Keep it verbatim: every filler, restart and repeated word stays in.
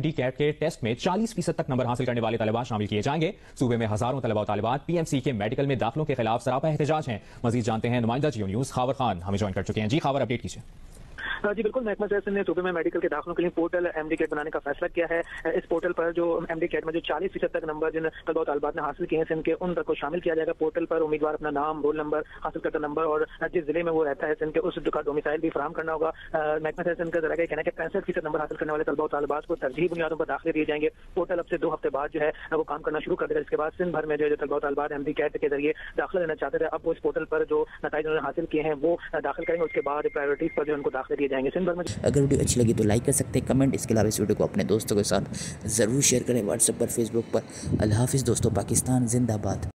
MD cat के test में चालीस फीसद तक नंबर हासिल करने वाले तलबा शामिल किए जाएंगे। सूबे में हजारों तलबा और तालिबात पीएमसी के मेडिकल में दाखिलों के खिलाफ सरापा एहतजाज हैं। मजीद जानते हैं नुमाइंदा जियो न्यूज खावर खान हमें ज्वाइन कर चुके हैं। जी खावर, अपडेट कीजिए। जी बिल्कुल, महकमा सेहत ने सूबे में मेडिकल के दाखिलों के लिए पोर्टल एमडी कैट बनाने का फैसला किया है। इस पोर्टल पर जो एमडी कैट में जो चालीस फीसद तक नंबर जिन तलबा और तालिबात ने हासिल किए हैं सिंध के, उन तक को शामिल किया जाएगा। पोर्टल पर उम्मीदवार अपना नाम, रोल नंबर, हासिल करता नंबर और जिस जिले में वो रहता है सिंध के, उस का डोमिसाइल भी फराहम करना होगा। महकमा सेहत का जरा कहना है कि पैंसठ फीसद नंबर हासिल करने वाले तलबा और तालिबात को तरजीही बुनियादों पर दाखिले दिए जाएंगे। पोर्टल अब से दो हफ्ते बाद जो है वो काम करना शुरू कर देगा। इसके बाद सिंध भर में जो तलबा और तालिबात एमडी कैट के जरिए दाखिला लेना चाहते थे, अब वो इस पोर्टल पर जो नतीजे उन्होंने हासिल किए हैं वो दाखिल करेंगे। उसके बाद प्रायोरिटीज पर जो उनको दाखिले दिए जाएंगे सिंध भर में। अगर वीडियो अच्छी लगी तो लाइक कर सकते हैं, कमेंट। इसके अलावा इस वीडियो को अपने दोस्तों के साथ ज़रूर शेयर करें, व्हाट्सएप पर, फेसबुक पर। अल्लाह हाफिज़ दोस्तों, पाकिस्तान जिंदाबाद।